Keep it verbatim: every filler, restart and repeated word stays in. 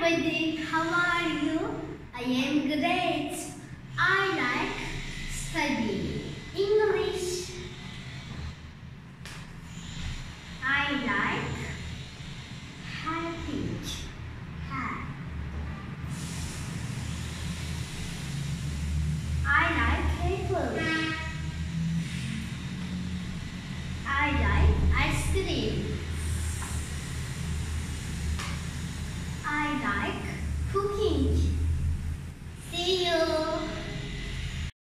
everybody, how are you? I am great. I like studying.